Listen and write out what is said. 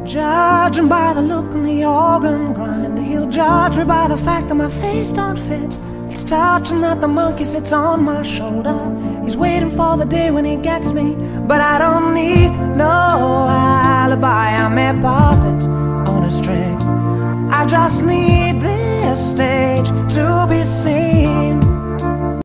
Judging by the look in the organ grind, he'll judge me by the fact that my face don't fit. It's touching that the monkey sits on my shoulder. He's waiting for the day when he gets me, but I don't need no alibi. I'm a puppet on a string. I just need